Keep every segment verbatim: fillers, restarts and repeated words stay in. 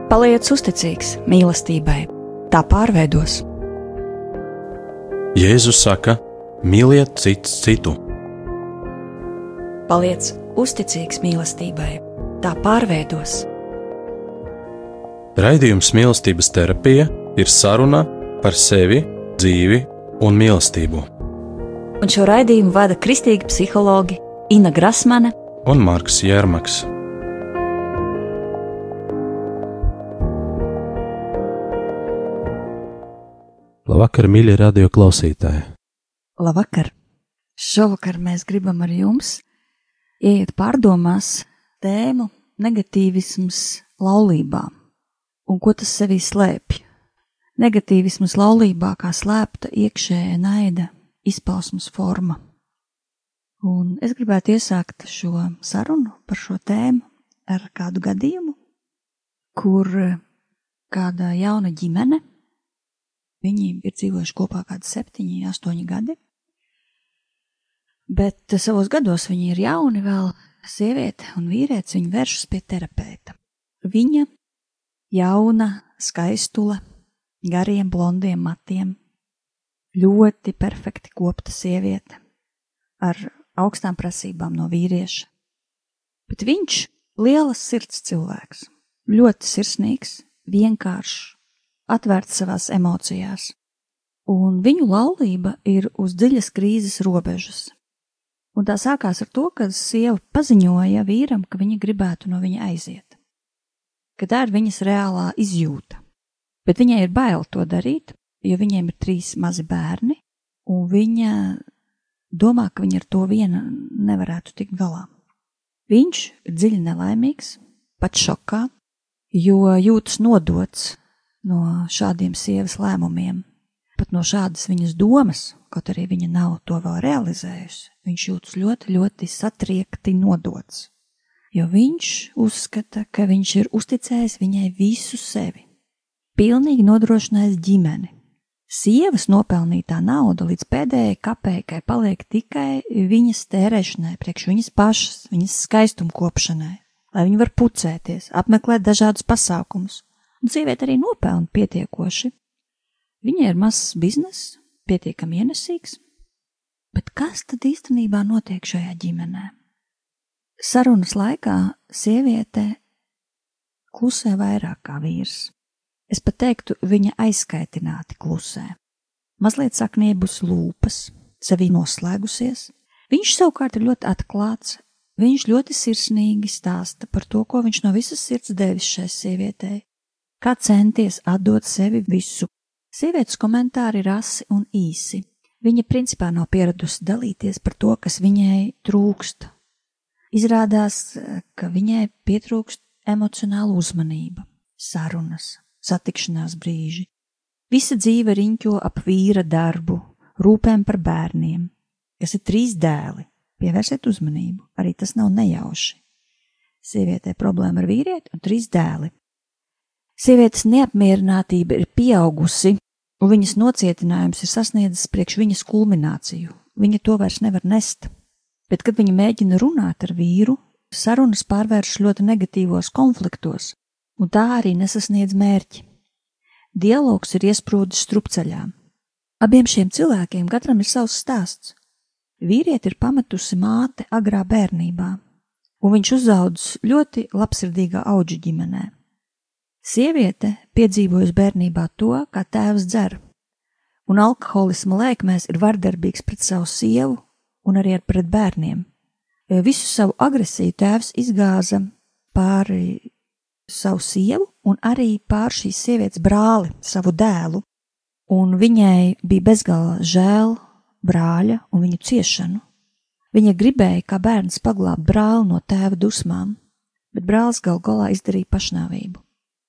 Paliec uzticīgs mīlestībai, tā pārveidos. Jēzus saka, mīliet cits citu. Paliec uzticīgs mīlestībai, tā pārveidos. Raidījums Mīlestības terapija ir saruna par sevi, dzīvi un mīlestību. Un šo raidījumu vada kristīgi psihologi Ina Grasmane un Marks Jērmaks. Labvakar, mīļie radio klausītāji! Labvakar! Šovakar mēs gribam ar jums ieiet pārdomās tēmu negatīvisms laulībā un ko tas sevī slēpj. Negatīvisms laulībā kā slēpta iekšējā naida izpausmes forma. Un es gribētu iesākt šo sarunu par šo tēmu ar kādu gadījumu, kur kāda jauna ģimene, viņi ir dzīvojuši kopā kādi septiņi, astoņi gadi, bet savos gados viņi ir jauni vēl, sieviete un vīrietis, viņi vēršas pie terapeita. Viņa jauna, skaistula, gariem blondiem matiem, ļoti perfekti kopta sieviete, ar augstām prasībām no vīrieša. Bet viņš lielas sirds cilvēks, ļoti sirsnīgs, vienkāršs, atvērts savās emocijās, un viņu laulība ir uz dziļas krīzes robežas. Un tā sākās ar to, ka sieva paziņoja vīram, ka viņa gribētu no viņa aiziet, ka tā ir viņas reālā izjūta. Bet viņai ir bail to darīt, jo viņiem ir trīs mazi bērni, un viņa domā, ka viņa ar to viena nevarētu tikt galā. Viņš ir dziļi nelaimīgs, pat šokā, jo jūtas nodots no šādiem sievas lēmumiem, pat no šādas viņas domas, kaut arī viņa nav to vēl realizējusi, viņš jūtas ļoti, ļoti satriekti nodots, jo viņš uzskata, ka viņš ir uzticējis viņai visu sevi, pilnīgi nodrošinājis ģimeni. Sievas nopelnītā nauda līdz pēdējai kapeikai paliek tikai viņas tērēšanai, priekš viņas pašas, viņas skaistumkopšanai, lai viņi var pucēties, apmeklēt dažādus pasākumus. Un sieviete arī nopelna pietiekoši. Viņai ir mazs biznes, pietiekami ienesīgs. Bet kas tad īstenībā notiek šajā ģimenē? Sarunas laikā sieviete klusē vairāk kā vīrs. Es pat teiktu, viņa aizskaitināti klusē. Mazliet sakniebus lūpas, sevī noslēgusies. Viņš savukārt ir ļoti atklāts. Viņš ļoti sirsnīgi stāsta par to, ko viņš no visas sirds devis šai sievietei. Kā centies atdot sevi visu. Sievietes komentāri ir asi un īsi. Viņa principā nav pieradusi dalīties par to, kas viņai trūkst. Izrādās, ka viņai pietrūkst emocionāla uzmanība, sarunas, satikšanās brīži. Visa dzīve riņķo ap vīra darbu, rūpēm par bērniem, kas ir trīs dēli. Pievērsiet uzmanību, arī tas nav nejauši. Sievietē problēma ar vīrieti un trīs dēli. Sievietes neapmierinātība ir pieaugusi, un viņas nocietinājums ir sasniedzis priekš viņas kulmināciju. Viņa to vairs nevar nest. Bet, kad viņa mēģina runāt ar vīru, sarunas pārvērš ļoti negatīvos konfliktos, un tā arī nesasniedz mērķi. Dialogs ir iesprūdis strupceļā. Abiem šiem cilvēkiem katram ir savs stāsts. Vīrieti ir pametusi māte agrā bērnībā, un viņš uzaudzis ļoti labsirdīgā audžu ģimenē. Sieviete piedzīvojusi bērnībā to, kā tēvs dzer, un alkoholisma lēkmēs ir vardarbīgs pret savu sievu un arī pret bērniem. Visu savu agresiju tēvs izgāza pāri savu sievu un arī pār šīs sievietes brāli, savu dēlu, un viņai bija bezgalā žēl brāļa un viņu ciešanu. Viņa gribēja, kā bērns, paglābt brāli no tēva dusmām, bet brālis gal galā izdarīja pašnāvību.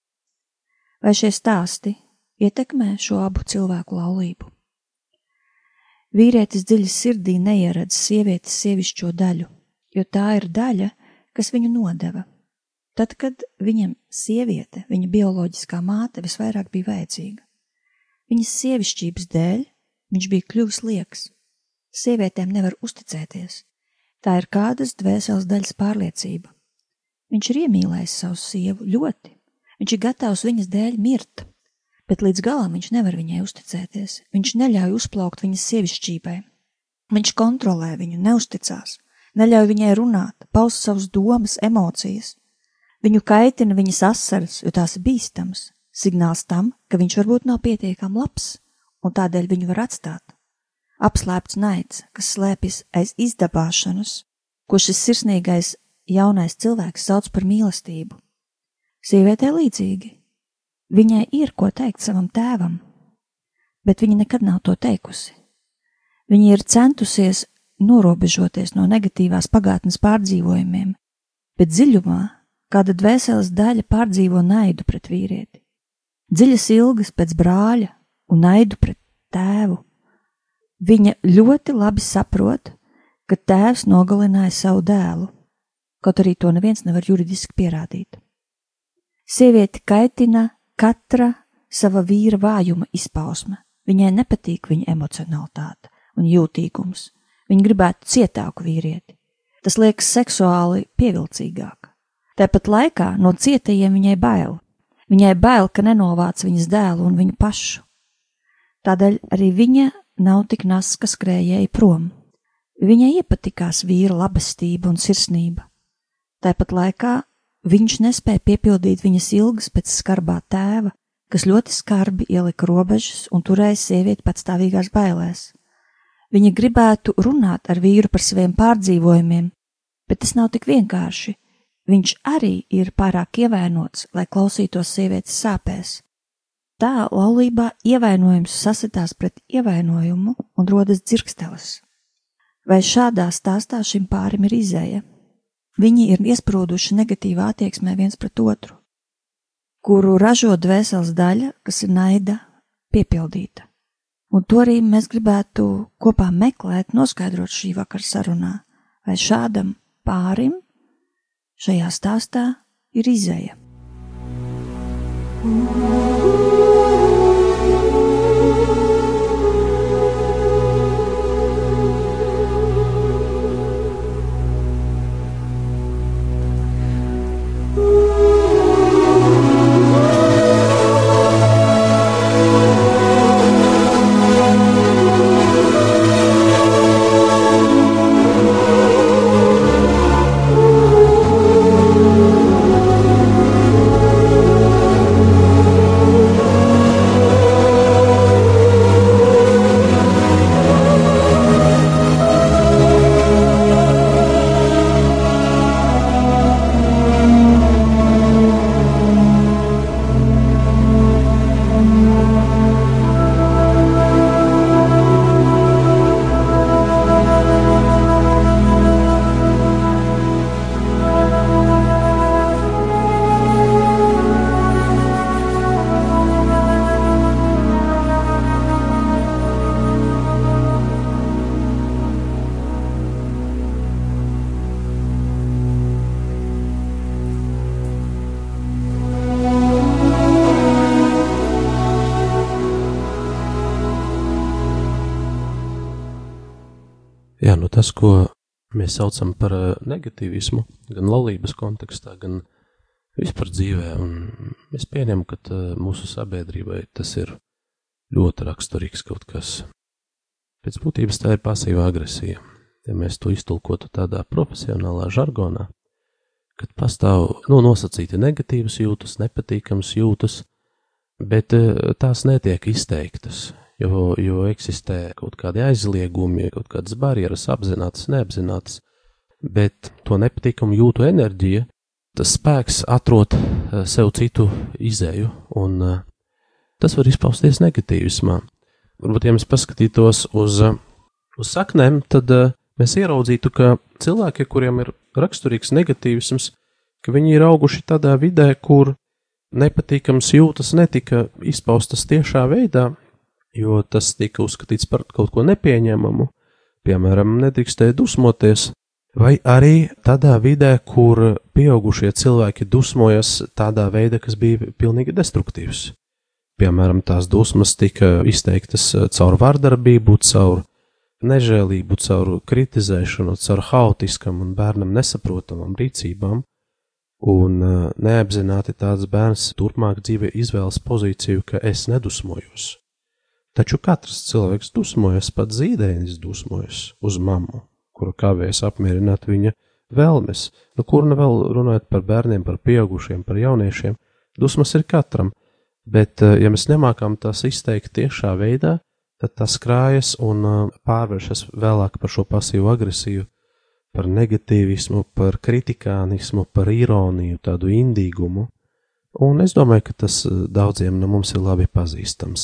Vai šie stāsti ietekmē šo abu cilvēku laulību? Vīrietis dziļi sirdī neieredz sievietes sievišķo daļu, jo tā ir daļa, kas viņu nodeva. Tad, kad viņam sieviete, viņa bioloģiskā māte, visvairāk bija vajadzīga. Viņas sievišķības dēļ viņš bija kļuvis lieks. Sievietēm nevar uzticēties. Tā ir kādas dvēseles daļas pārliecība. Viņš ir iemīlējis savu sievu ļoti, Viņš ir gatavs viņas dēļ mirt, bet līdz galam viņš nevar viņai uzticēties. Viņš neļauj uzplaukt viņas sievišķībai. Viņš kontrolē viņu, neusticās, neļauj viņai runāt, paust savus domas, emocijas. Viņu kaitina viņas asaras, jo tās ir bīstams, signāls tam, ka viņš varbūt nav pietiekami labs, un tādēļ viņu var atstāt. Apslēpts naids, kas slēpjas aiz izdabāšanas, ko šis sirsnīgais jaunais cilvēks sauc par mīlestību. Sievietē līdzīgi. Viņai ir ko teikt savam tēvam, bet viņa nekad nav to teikusi. Viņa ir centusies norobežoties no negatīvās pagātnes pārdzīvojumiem, bet dziļumā kāda dvēseles daļa pārdzīvo naidu pret vīrieti. Dziļas ilgas pēc brāļa un naidu pret tēvu. Viņa ļoti labi saprot, ka tēvs nogalināja savu dēlu, kaut arī to neviens nevar juridiski pierādīt. Sievieti kaitina katra sava vīra vājuma izpausme. Viņai nepatīk viņa emocionalitāte un jūtīgums. Viņa gribētu cietāku vīrieti. Tas liekas seksuāli pievilcīgāk. Tāpat laikā no cietajiem viņai bail. Viņai bail, ka nenovāc viņas dēlu un viņu pašu. Tādēļ arī viņa nav tik naska skrējēji prom. Viņai iepatikās vīra labestība un sirsnība. Tāpat laikā viņš nespēja piepildīt viņas ilgas pēc skarbā tēva, kas ļoti skarbi ielika robežas un turēja sievieti patstāvīgās bailēs. Viņa gribētu runāt ar vīru par saviem pārdzīvojumiem, bet tas nav tik vienkārši. Viņš arī ir pārāk ievainots, lai klausītos sievietes sāpēs. Tā laulībā ievainojums sasitās pret ievainojumu un rodas dzirksteles. Vai šādā stāstā šim pārim ir izēja? Viņi ir iesprūduši negatīvā attieksmē viens pret otru, kuru ražo dvēseles daļa, kas ir naida piepildīta. Un to arī mēs gribētu kopā meklēt, noskaidrot šī vakara sarunā, vai šādam pārim šajā stāstā ir izēja. Jā, nu tas, ko mēs saucam par negatīvismu, gan laulības kontekstā, gan vispār dzīvē, un es pieņemu, ka mūsu sabiedrībai tas ir ļoti raksturīgs kaut kas. Pēc būtības tā ir pasīva agresija, ja mēs to iztulkotu tādā profesionālā žargonā, kad pastāv, nu, nosacīti negatīvas jūtas, nepatīkams jūtas, bet tās netiek izteiktas. Jo, jo eksistē kaut kādi aizliegumi, kaut kādas barjeras, apzinātas, neapzinātas, bet to nepatīkamu jūtu enerģija, tas spēks atrod sev citu izēju, un tas var izpausties negatīvismā. Varbūt, ja mēs paskatītos uz, uz saknēm, tad mēs ieraudzītu, ka cilvēki, kuriem ir raksturīgs negatīvisms, ka viņi ir auguši tādā vidē, kur nepatīkams jūtas netika izpaustas tiešā veidā, jo tas tika uzskatīts par kaut ko nepieņemamu, piemēram, nedrīkstēja dusmoties, vai arī tādā vidē, kur pieaugušie cilvēki dusmojas tādā veidā, kas bija pilnīgi destruktīvs. Piemēram, tās dusmas tika izteiktas caur vardarbību, caur nežēlību, caur kritizēšanu, caur haotiskam un bērnam nesaprotamam rīcībām, Un uh, neapzināti tāds bērns turpmāk dzīvē izvēlas pozīciju, ka es nedusmojos. Taču katrs cilvēks dusmojas, pat zīdainis dusmojas uz mammu, kuru kavējas apmierināt viņa vēlmes. Nu, kur ne vēl runājot par bērniem, par pieaugušiem, par jauniešiem, dusmas ir katram, bet uh, ja mēs nemākam tās izteikt tiešā veidā, tad tas krājas un uh, pārvēršas vēlāk par šo pasīvu agresiju, par negatīvismu, par kritikānismu, par ironiju, tādu indīgumu, un es domāju, ka tas daudziem no mums ir labi pazīstams.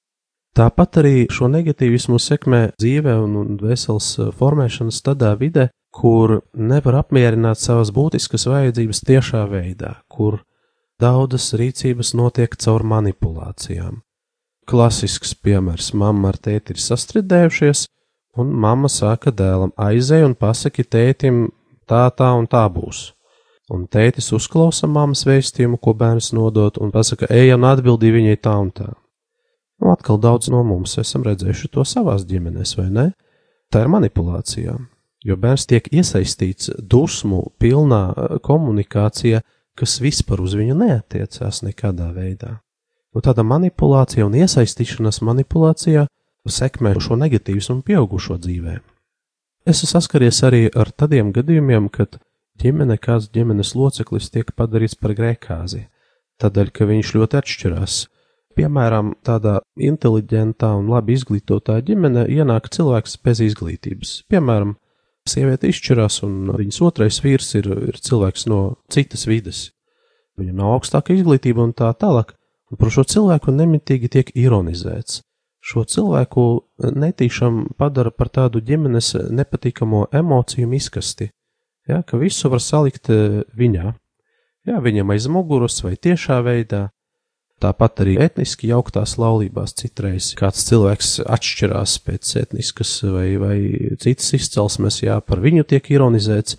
Tāpat arī šo negatīvismu sekmē dzīve un, un veselas formēšanas tādā vidē, kur nevar apmierināt savas būtiskas vajadzības tiešā veidā, kur daudzas rīcības notiek caur manipulācijām. Klasisks piemērs: mamma ar tēti ir sastrīdējušies, un mamma saka dēlam: aizej un pasaki tētim, tā, tā un tā būs. Un tētis uzklausa mammas vēstījumu, ko bērns nodot, un pasaka: ej un atbildī viņai tā un tā. Nu, atkal daudz no mums esam redzējuši to savās ģimenēs, vai ne? Tā ir manipulācija, jo bērns tiek iesaistīts dusmu pilnā komunikācijā, kas vispār uz viņu neatiecās nekādā veidā. Nu, tāda manipulācija un iesaistīšanās manipulācijā sekmē šo negatīvismu pieaugušo dzīvē. Es saskaries arī ar tādiem gadījumiem, kad ģimene, kāds ģimenes loceklis tiek padarīts par grēkāzi, tādēļ, ka viņš ļoti atšķirās. Piemēram, tādā inteliģentā un labi izglītotā ģimene ienāk cilvēks bez izglītības. Piemēram, sieviete izšķirās un viņas otrais vīrs ir, ir cilvēks no citas vides. Viņam nav augstāka izglītība un tā tālāk, un par šo cilvēku nemitīgi tiek ironizēts. Šo cilvēku netīšām padara par tādu ģimenes nepatīkamo emociju izkasti, ja, ka visu var salikt viņā, ja, viņam aiz muguras vai tiešā veidā. Tāpat arī etniski jauktās laulībās citreiz kāds cilvēks atšķirās pēc etniskas vai, vai citas izcelsmes, jā, par viņu tiek ironizēts,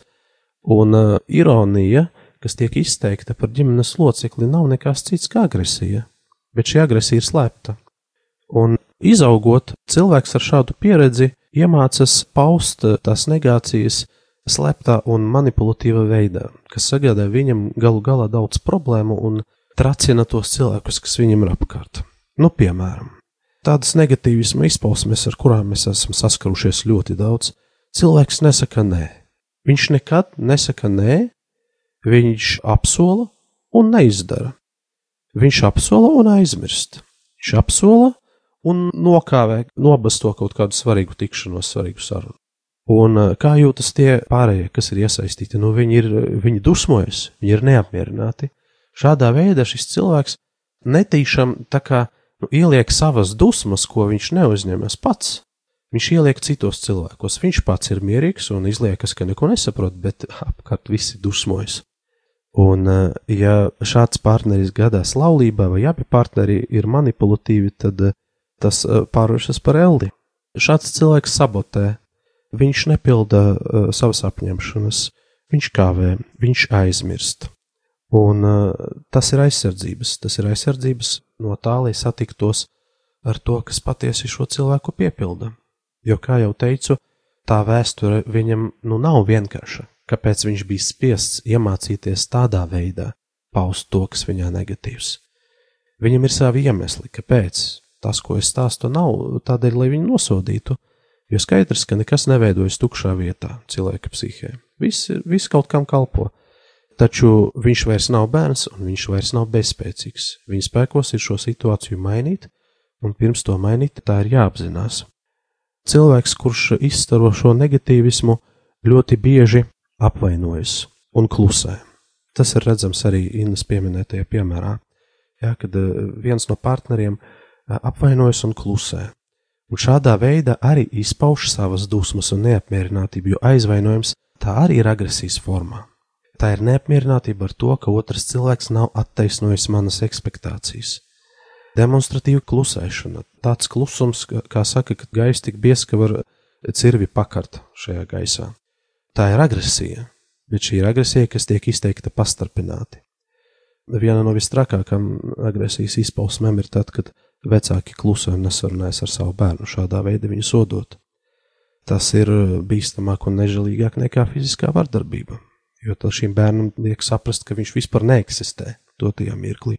un uh, ironija, kas tiek izteikta par ģimenes locekli, nav nekas cits kā agresija, bet šī agresija ir slēpta. Un izaugot, cilvēks ar šādu pieredzi iemācas paust tās negācijas slēptā un manipulatīva veidā, kas sagādā viņam galu galā daudz problēmu un tracina tos cilvēkus, kas viņam ir apkārt. Nu, piemēram, tādas negatīvisma izpausmes, ar kurām mēs esam saskarušies ļoti daudz, cilvēks nesaka nē. Viņš nekad nesaka nē, viņš apsola un neizdara. Viņš apsola un aizmirst. Viņš apsola un nokāvē, nobasto kaut kādu svarīgu tikšanos, svarīgu sarunu. Un kā jūtas tie pārējie, kas ir iesaistīti? Nu, viņi ir, viņi dusmojas, viņi ir neapmierināti. Šādā veidā šis cilvēks netīšām tā kā nu, ieliek savas dusmas, ko viņš neuzņemas pats. Viņš ieliek citos cilvēkos. Viņš pats ir mierīgs un izliekas, ka neko nesaprot, bet apkārt visi dusmojas. Un ja šāds partneris gadās laulībā vai abi partneri ir manipulatīvi, tad tas pārvēršas par eldi. Šāds cilvēks sabotē, viņš nepilda uh, savas apņemšanas, viņš kavē, viņš aizmirst. Un uh, tas ir aizsardzības, tas ir aizsardzības no tā, lai satiktos ar to, kas patiesi šo cilvēku piepilda. Jo, kā jau teicu, tā vēsture viņam nu nav vienkārša, kāpēc viņš bija spiests iemācīties tādā veidā paust to, kas viņā negatīvs. Viņam ir savi iemesli, kāpēc tas, ko es stāstu, nav tādēļ, lai viņu nosodītu, jo skaidrs, ka nekas neveidojas tukšā vietā cilvēka psihē. Viss, viss kaut kam kalpo. Taču viņš vairs nav bērns un viņš vairs nav bezspēcīgs. Viņa spēkos ir šo situāciju mainīt, un pirms to mainīt tā ir jāapzinās. Cilvēks, kurš izstaro šo negatīvismu, ļoti bieži apvainojas un klusē. Tas ir redzams arī Innas pieminētajā piemērā, jā, kad viens no partneriem apvainojas un klusē. Un šādā veidā arī izpauž savas dusmas un neapmierinātību, jo aizvainojums tā arī ir agresijas formā. Tā ir neapmierinātība ar to, ka otrs cilvēks nav attaisnojis manas ekspektācijas. Demonstratīva klusēšana. Tāds klusums, kā saka, kad gaiss tik biezs, ka var cirvi pakart šajā gaisā. Tā ir agresija, bet šī ir agresija, kas tiek izteikta pastarpināti. Viena no vistrakākām agresijas izpausmēm ir tad, kad vecāki klusē un nesarunājas ar savu bērnu, šādā veidā viņu sodot. Tas ir bīstamāk un nežēlīgāk nekā fiziskā vardarbība. jo tad šīm bērnam liek saprast, ka viņš vispār neeksistē dotajā mirklī.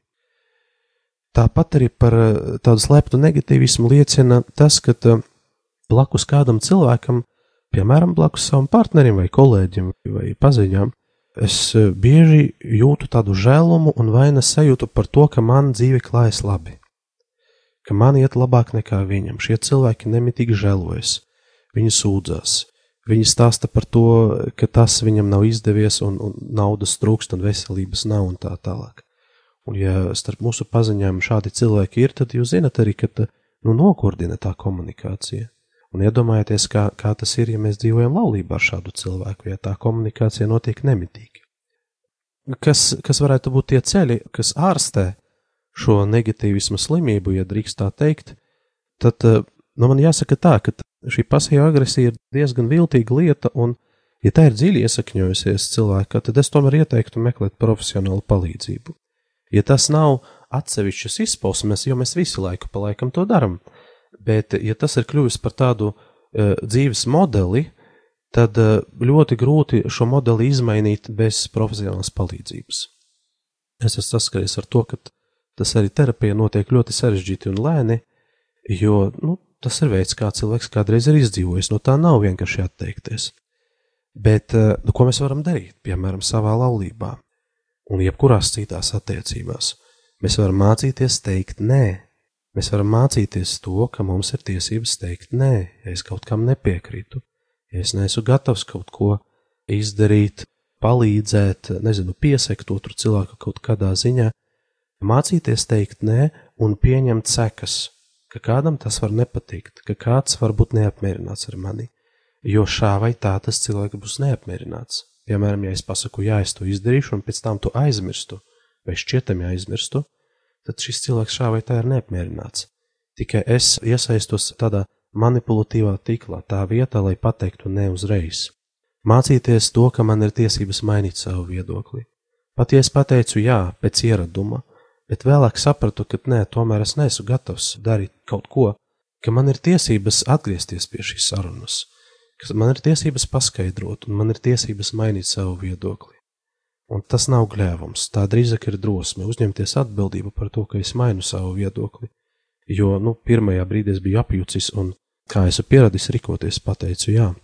Tāpat arī par tādu slēptu negatīvismu liecina tas, ka blakus kādam cilvēkam, piemēram, blakus savam partnerim vai kolēģim vai paziņām, es bieži jūtu tādu žēlumu un vainas sajūtu par to, ka man dzīve klājas labi, ka man iet labāk nekā viņam. Šie cilvēki nemitīgi žēlojas, viņi sūdzās, viņi stāsta par to, ka tas viņam nav izdevies un, un naudas trūkst un veselības nav un tā tālāk. Un ja starp mūsu paziņām šādi cilvēki ir, tad jūs zinat arī, ka nu, nokurdina tā komunikācija. Un iedomājieties, kā, kā tas ir, ja mēs dzīvojam laulībā ar šādu cilvēku, ja tā komunikācija notiek nemitīgi. Kas, kas varētu būt tie ceļi, kas ārstē šo negatīvismu slimību, ja drīkst tā teikt, tad nu, man jāsaka tā, ka šī pasīva agresija ir diezgan viltīga lieta, un ja tā ir dziļi iesakņojusies cilvēkā, tad es tomēr ieteiktu meklēt profesionālu palīdzību. Ja tas nav atsevišķas izpausmes, jo mēs visu laiku pa laikam to daram, bet ja tas ir kļuvis par tādu uh, dzīves modeli, tad uh, ļoti grūti šo modeli izmainīt bez profesionālas palīdzības. Es esmu saskaries ar to, ka tas arī terapija notiek ļoti sarežģīti un lēni, jo nu, tas ir veids, kā cilvēks kādreiz ir izdzīvojis, no tā nav vienkārši atteikties. Bet uh, nu, ko mēs varam darīt, piemēram, savā laulībā? Un jebkurās citās attiecībās. Mēs varam mācīties teikt nē. Mēs varam mācīties to, ka mums ir tiesības teikt nē, ja es kaut kam nepiekrītu, ja es neesmu gatavs kaut ko izdarīt, palīdzēt, nezinu, piesekt otru cilvēku kaut kādā ziņā. Mācīties teikt nē un pieņemt sekas, ka kādam tas var nepatikt, ka kāds var būt neapmierināts ar mani, jo šā vai tā tas cilvēks būs neapmierināts. Piemēram, ja es pasaku, jā, es to izdarīšu, un pēc tam to aizmirstu, vai šķietami aizmirstu, tad šis cilvēks šā vai tā ir neapmierināts. Tikai es iesaistos tādā manipulatīvā tiklā, tā vietā, lai pateiktu ne uzreiz. Mācīties to, ka man ir tiesības mainīt savu viedokli. Pat ja es pateicu jā, pēc ieraduma, bet vēlāk sapratu, ka nē, tomēr es neesmu gatavs darīt kaut ko, ka man ir tiesības atgriezties pie šīs sarunas. Ka man ir tiesības paskaidrot, un man ir tiesības mainīt savu viedokli. Un tas nav gļēvums, tā drīzāk ir drosme uzņemties atbildību par to, ka es mainu savu viedokli. Jo, nu, pirmajā brīdī es biju apjucis, un kā esmu pieradis rikoties, pateicu jā.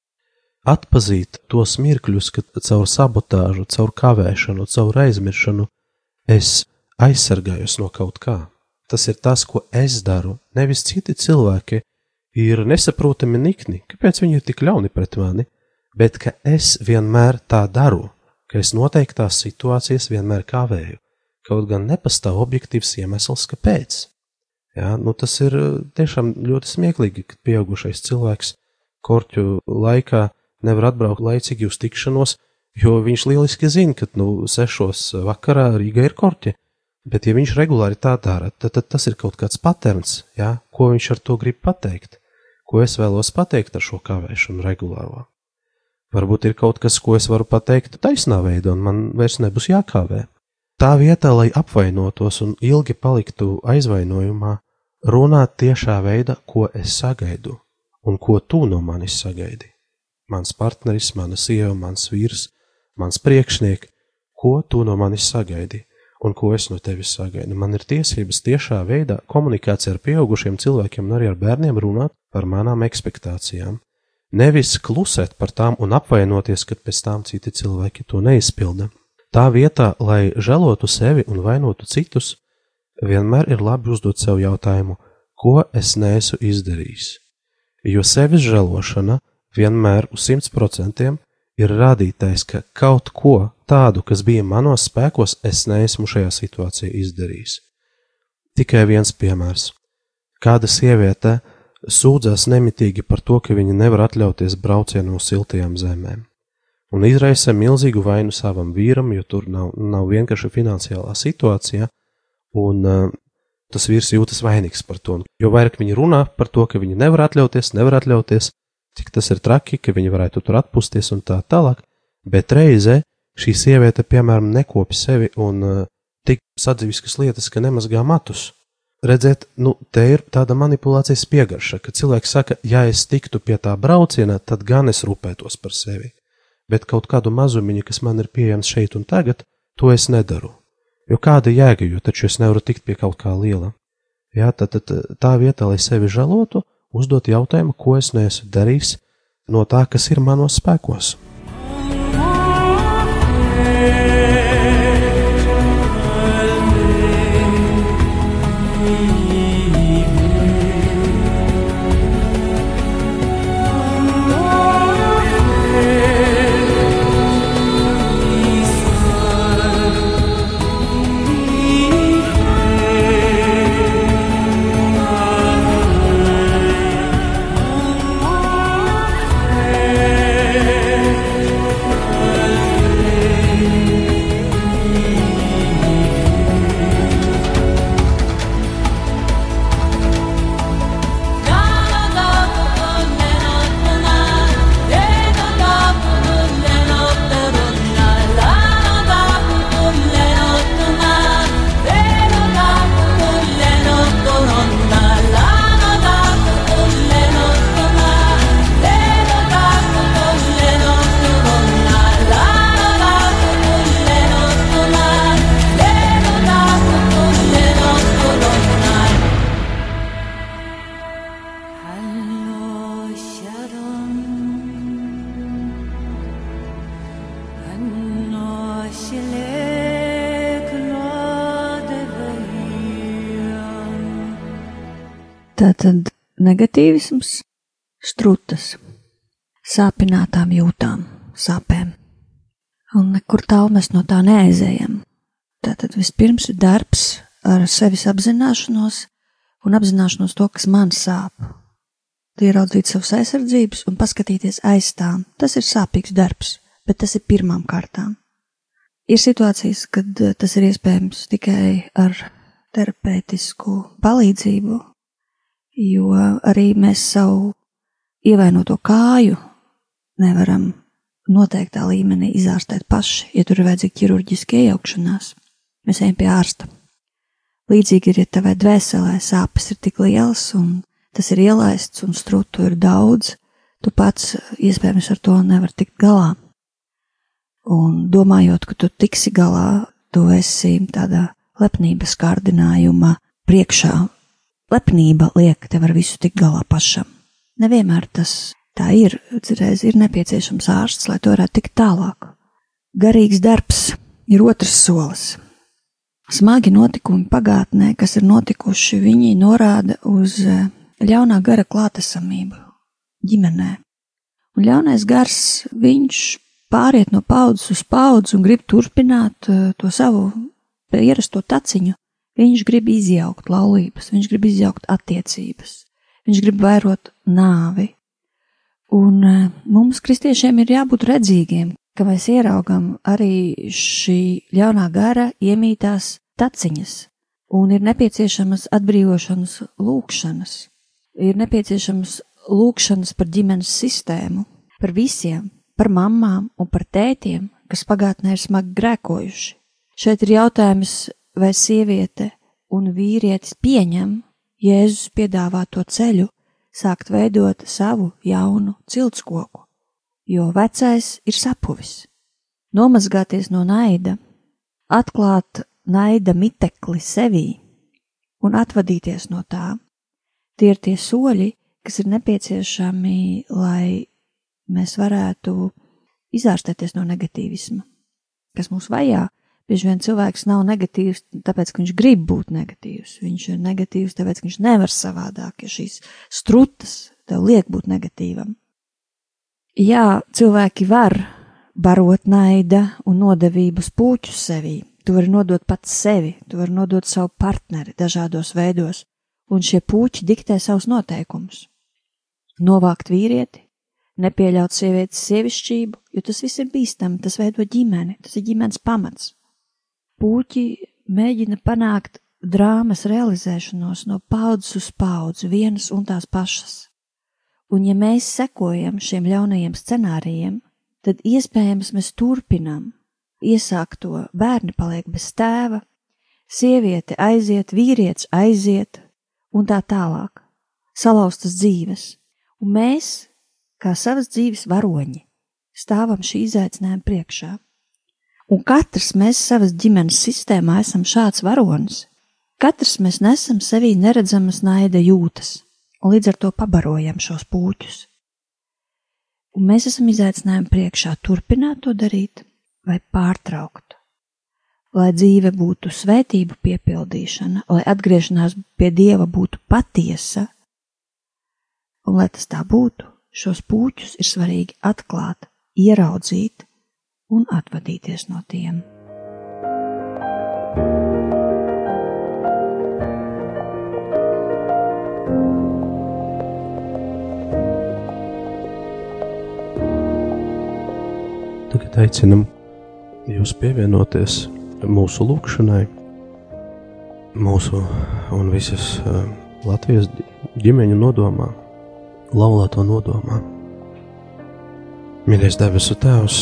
Atpazīt tos mirkļus, kad caur sabotāžu, caur kavēšanu, caur aizmiršanu es aizsargājos no kaut kā. Tas ir tas, ko es daru, nevis citi cilvēki, ir nesaprotami nikni, kāpēc viņi ir tik ļauni pret mani, bet ka es vienmēr tā daru, ka es noteiktās situācijas vienmēr kavēju, kaut gan nepastāv objektīvs iemesls, kāpēc. Jā, nu tas ir tiešām ļoti smieklīgi, kad pieaugušais cilvēks korķu laikā nevar atbraukt laicīgi uz tikšanos, jo viņš lieliski zina, ka nu, sešos vakarā Rīgā ir korķi, bet ja viņš regulāri tā dara, tad, tad tas ir kaut kāds paterns, jā, ko viņš ar to grib pateikt. Ko es vēlos pateikt ar šo kavēšanu regulāro. Varbūt ir kaut kas, ko es varu pateikt taisnā veidā, un man vairs nebūs jākāvē. Tā vietā, lai apvainotos un ilgi paliktu aizvainojumā, runāt tiešā veidā, ko es sagaidu, un ko tu no manis sagaidi. Mans partneris, mana sieva, mans vīrs, mans priekšnieks, ko tu no manis sagaidi, un ko es no tevis sagaidu. Man ir tiesības tiešā veidā komunikācija ar pieaugušiem cilvēkiem un arī ar bērniem runāt par manām ekspektācijām. Nevis klusēt par tām un apvainoties, kad pēc tām citi cilvēki to neizpilda. Tā vietā, lai žēlotu sevi un vainotu citus, vienmēr ir labi uzdot sev jautājumu, ko es neesmu izdarījis. Jo sevis žēlošana vienmēr uz simts procentiem ir rādītais, ka kaut ko tādu, kas bija manos spēkos, es neesmu šajā situācijā izdarījis. Tikai viens piemērs. Kāda sieviete sūdzās nemitīgi par to, ka viņa nevar atļauties braucienu uz siltajām zemēm. Un izraisa milzīgu vainu savam vīram, jo tur nav, nav vienkārši finansiālā situācija, un uh, tas vīrs jūtas vainīgs par to. Jo vairāk viņi runā par to, ka viņi nevar atļauties, nevar atļauties, cik tas ir traki, ka viņi varētu tur atpūsties un tā tālāk, bet reize šī sieviete, piemēram, nekopi sevi un uh, tik sadzīviskas lietas, ka nemazgā matus. Redzēt, nu, te ir tāda manipulācijas piegarša, ka cilvēks saka, ja es tiktu pie tā brauciena, tad gan es rūpētos par sevi. bet kaut kādu mazumiņu, kas man ir pieejams šeit un tagad, to es nedaru. Jo kāda jēga, jo taču es nevaru tikt pie kaut kā liela. Jā, tad, tad tā vietā, lai sevi žalotu, uzdot jautājumu, ko es neesmu darījis no tā, kas ir manos spēkos. Tātad negatīvisms, strutas, sāpinātām jūtām, sāpēm. Un nekur tālu mēs no tā neaizējam. Tātad vispirms ir darbs ar sevis apzināšanos un apzināšanos to, kas man sāp. Ieraudzīt savas aizsardzības un paskatīties aiz tām. Tas ir sāpīgs darbs, bet tas ir pirmām kārtām. Ir situācijas, kad tas ir iespējams tikai ar terapeitisku palīdzību, jo arī mēs savu ievainoto kāju nevaram noteiktā līmenī izārstēt paši, ja tur ir vajadzīga ķirurģiska iejaukšanās. Mēs ejam pie ārsta. Līdzīgi ir, ja tavai dvēselē sāpes ir tik lielas un tas ir ielaists un strutu ir daudz, tu pats iespējams ar to nevar tikt galā. Un domājot, ka tu tiksi galā, tu esi tādā lepnības kārdinājuma priekšā. Lepnība liek tev ar visu tik galā pašam. Nevienmēr tas tā ir, reiz ir nepieciešams ārsts, lai to varētu tikt tālāk. Garīgs darbs ir otrs solis. Smagi notikumi pagātnē, kas ir notikuši, viņi norāda uz ļaunā gara klātesamību ģimenē. Un ļaunais gars, viņš pāriet no paudzes uz paudzi un grib turpināt to savu ierasto taciņu. Viņš grib izjaukt laulības, viņš grib izjaukt attiecības, viņš grib vairot nāvi. Un mums, kristiešiem, ir jābūt redzīgiem, ka mēs ieraugam arī šī ļaunā gara iemītās taciņas, un ir nepieciešamas atbrīvošanas lūkšanas, ir nepieciešamas lūkšanas par ģimenes sistēmu, par visiem, par mammām un par tētiem, kas pagātnē ir smagi grēkojuši. Šeit ir jautājums, vai sieviete un vīrietis pieņem Jēzus piedāvāto ceļu sākt veidot savu jaunu ciltskoku, jo vecais ir sapuvis. Nomazgāties no naida, atklāt naida mitekli sevī un atvadīties no tā, tie ir tie soļi, kas ir nepieciešami, lai mēs varētu izārstēties no negatīvisma, kas mūs vajā. Bieži vien cilvēks nav negatīvs, tāpēc, ka viņš grib būt negatīvs. Viņš ir negatīvs, tāpēc, ka viņš nevar savādāk, ja šīs strutas tev liek būt negatīvam. Jā, cilvēki var barot naida un nodevības pūķus sevī. Tu vari nodot pats sevi, tu vari nodot savu partneri dažādos veidos, un šie pūķi diktē savus noteikumus. Novākt vīrieti, nepieļaut sievietes sievišķību, jo tas viss ir bīstami, tas veido ģimeni, tas ir ģimenes pamats. Pūķi mēģina panākt drāmas realizēšanos no paudzes uz paudzi, vienas un tās pašas. Un ja mēs sekojam šiem ļaunajiem scenārijiem, tad iespējams mēs turpinam iesākt to, bērni paliek bez tēva, sieviete aiziet, vīrietis aiziet un tā tālāk, salauztas dzīves. Un mēs, kā savas dzīves varoņi, stāvam šī izaicinājuma priekšā. Un katrs mēs savas ģimenes sistēmā esam šāds varonis. Katrs mēs nesam sevī neredzamas naida jūtas, un līdz ar to pabarojam šos pūķus. Un mēs esam izaicinājumi priekšā turpināt to darīt vai pārtraukt, lai dzīve būtu svētību piepildīšana, lai atgriešanās pie Dieva būtu patiesa, un lai tas tā būtu, šos pūķus ir svarīgi atklāt, ieraudzīt un atvadīties no tiem. Tagad aicinam jūs pievienoties mūsu lūkšanai, mūsu un visas uh, Latvijas ģimeņu nodomā, laulāto nodomā. Mīļais debesu Tēvs,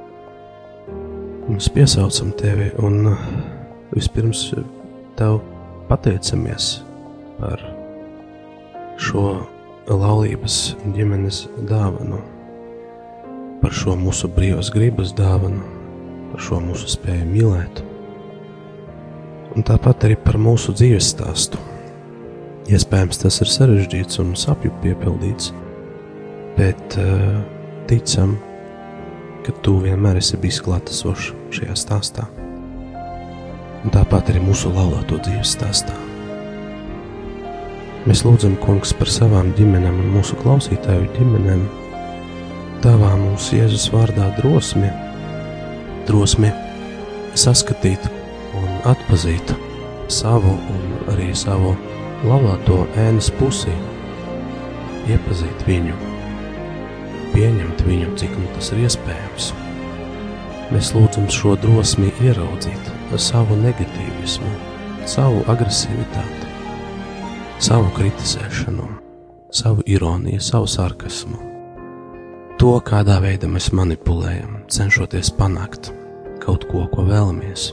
mēs piesaucam Tevi un uh, vispirms Tev pateicamies par šo laulības ģimenes dāvanu, par šo mūsu brīvas gribas dāvanu, par šo mūsu spēju mīlēt, un tāpat arī par mūsu dzīves stāstu. Iespējams, tas ir sarežģīts un sapju piepildīts, bet uh, ticam, ka Tu vienmēr esi bijis klātesošs šajā stāstā, un tāpat arī mūsu laulāto dzīves stāstā. Mēs lūdzam, Kungs, par savām ģimenēm un mūsu klausītāju ģimenēm, Tavā mums Jēzus vārdā drosmi, drosmi saskatīt un atpazīt savu un arī savu laulāto ēnas pusi, iepazīt viņu, pieņemt viņu, cik nu tas ir iespējams. Mēs lūdzam šo drosmi ieraudzīt, savu negatīvismu, savu agresivitāti, savu kritizēšanu, savu ironiju, savu sarkasmu. To, kādā veidā mēs manipulējam, cenšoties panākt kaut ko, ko vēlamies.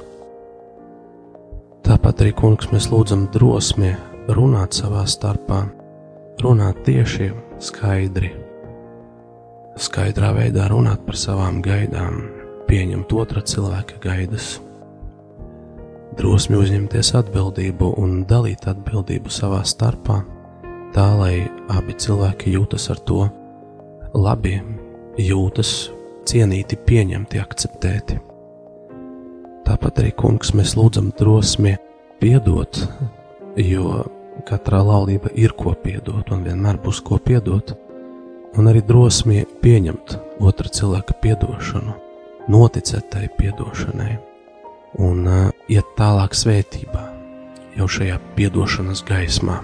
Tāpat arī, Kungs, mēs lūdzam drosmi runāt savā starpā, runāt tieši, skaidri, skaidrā veidā runāt par savām gaidām, pieņemt otra cilvēka gaidas, drosmi uzņemties atbildību un dalīt atbildību savā starpā, tā, lai abi cilvēki jūtas ar to labi, jūtas cienīti, pieņemti, akceptēti. Tāpat arī, Kungs, mēs lūdzam drosmi piedot, jo katrā laulība ir ko piedot un vienmēr būs ko piedot, un arī drosmi pieņemt otra cilvēka piedošanu, noticēt tai piedošanai un uh, iet tālāk svētībā, jau šajā piedošanas gaismā.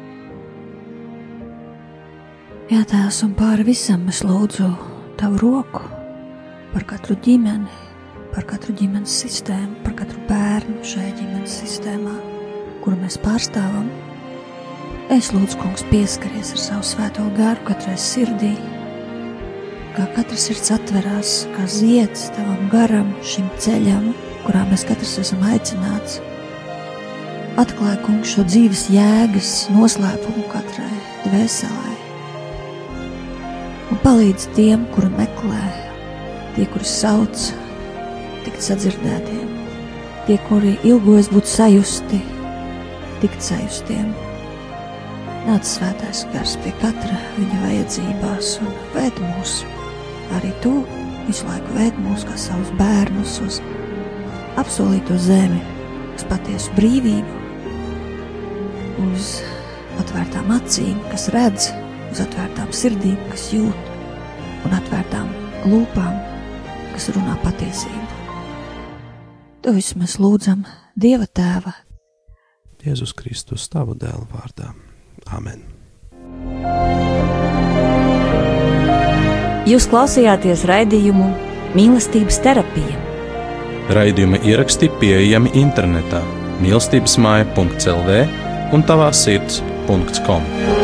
Jā, Tēvs, un pāri visam es lūdzu Tavu roku par katru ģimeni, par katru ģimenes sistēmu, par katru bērnu šajā ģimenes sistēmā, kuru mēs pārstāvam. Es lūdzu, Kungs, pieskaries ar savu svēto garu katrai sirdī, kā katra sirds atverās, kā zieds Tavam garam, šim ceļam, kurā mēs katrs esam aicināts. Atklāj, Kungs, šo dzīves jēgas noslēpumu katrai dvēselē. Un palīdz tiem, kuri meklē, tie, kuri sauc, tikt sadzirdētiem, tie, kuri ilgojas būt sajusti, tikt sajustiem. Nāc svētais gars pie katra viņa vajadzībās un vēd mūs. Arī Tu visu laiku vēd mūs kā savus bērnus uz apsolīto zemi, uz patiesu brīvību, uz atvērtām acīm, kas redz, uz atvērtām sirdīm, kas jūt, un atvērtām lūpām, kas runā patiesību. To visu mēs lūdzam Dieva Tēva, Jēzus Kristus, Tava dēla vārdā. Amen. Jūs klausījāties raidījumu Mīlestības terapija. Raidījuma ieraksti pieejami internetā mīlestības māja punkts el vē un tavā sirds punkts kom.